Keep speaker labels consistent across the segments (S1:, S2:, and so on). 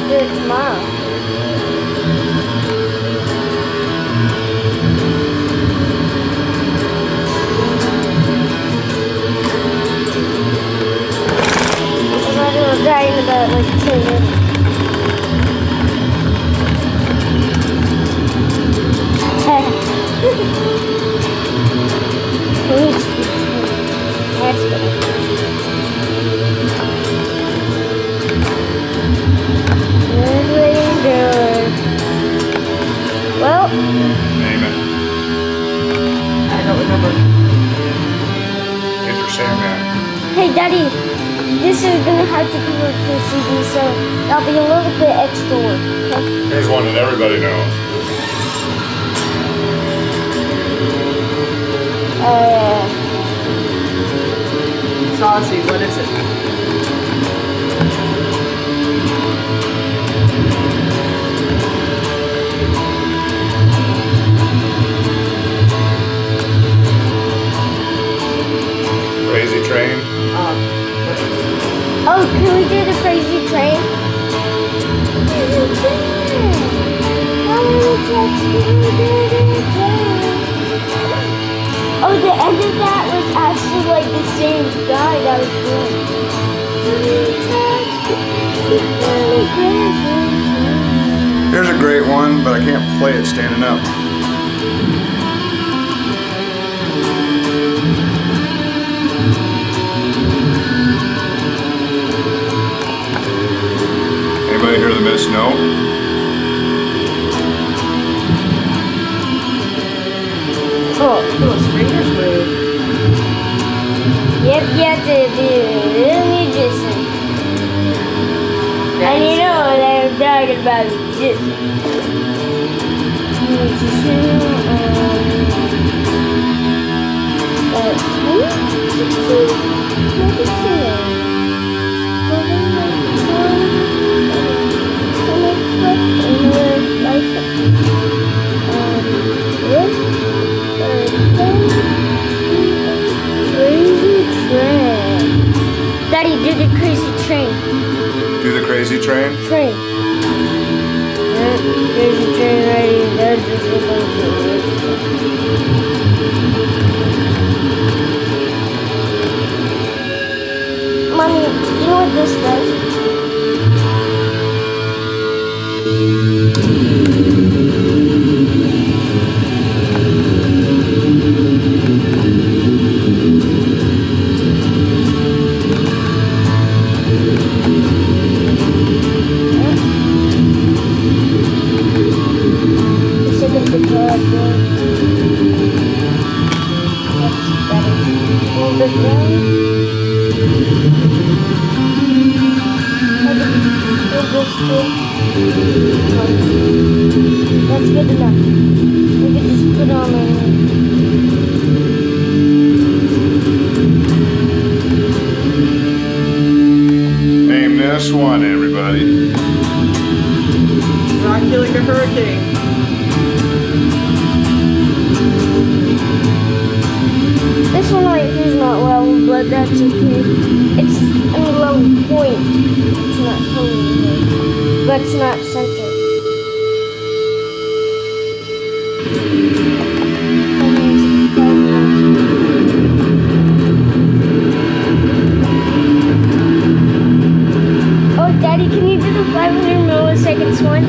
S1: do it tomorrow. It'll die in about like 2 minutes. That's good. Well,
S2: name it.
S3: I don't remember.
S2: Hit your Sandman.
S1: hey Daddy, this is gonna have to convert to a CD, so that'll be a little bit extra work, okay?
S2: Here's one that everybody knows.
S3: Saucy, what is it?
S2: Crazy Train.
S1: Oh, can we do the crazy train? Oh, the end of that was actually like the same guy that was doing.
S2: Here's a great one, but I can't play it standing up. Anybody hear the missed note?
S1: Oh,
S3: Those fingers move.
S1: yep, you have to be a musician. And you know what I'm talking about, musician. Daddy, do the crazy train.
S2: Do the Crazy Train?
S1: Train. Crazy train ready. That's just what I'm doing. Mommy, you know what this does? That's good enough. We could just put on a...
S2: Name this one, everybody.
S3: Rock you like a hurricane.
S1: This one right here is not level, but that's okay. It's a level point. It's not totally, but it's not centered. Oh, Daddy, can you do the 500 milliseconds one?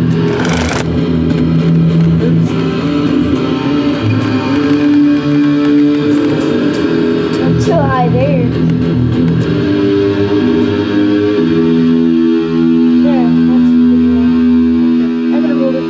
S1: Too high there. There, that's good enough. I'm gonna hold it.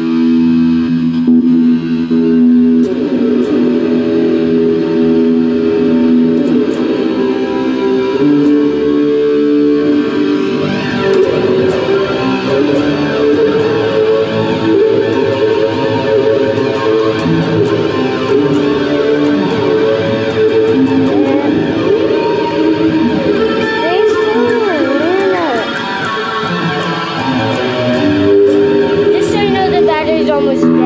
S1: Almost dead.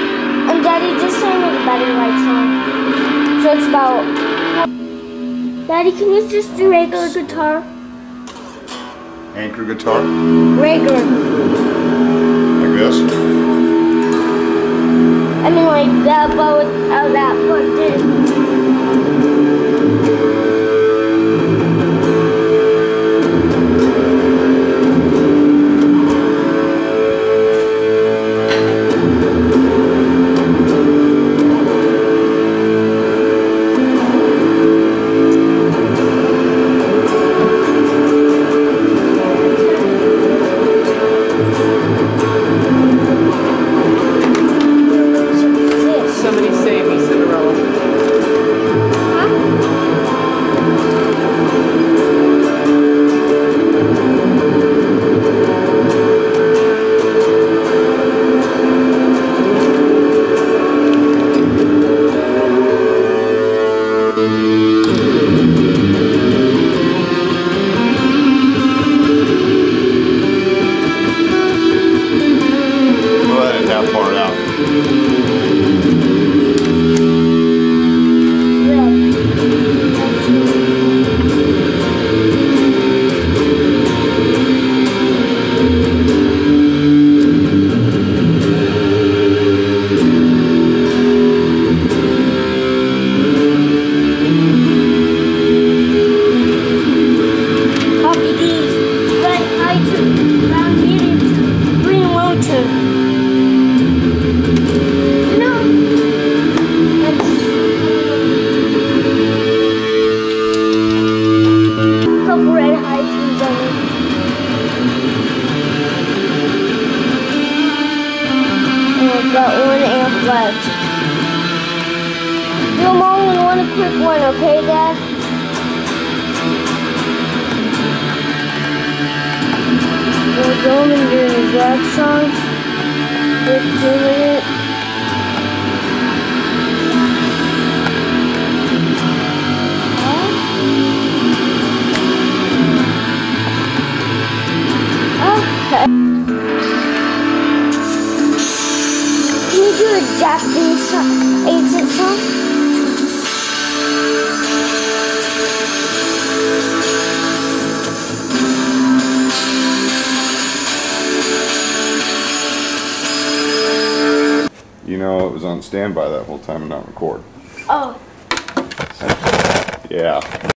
S1: And Daddy, just so you know the battery light's on. So it's about Daddy, can you just do regular guitar?
S2: Anchor guitar?
S1: Regular.
S2: Like this?
S1: I mean like that, but without that plugged in.
S3: Somebody save me, Cinderella.
S2: We'll edit that part out.
S1: Copy these. Red hydrant, brown beater, green motor. No. Couple red hydrants on it. And I've got one amp left. Do them all in one quick one, okay, Dad? We're going during the black song. 15 minutes. Okay. Can you do a Japanese song? 8-cent song?
S2: You know, it was on standby that whole time and not record.
S1: Oh.
S2: Yeah.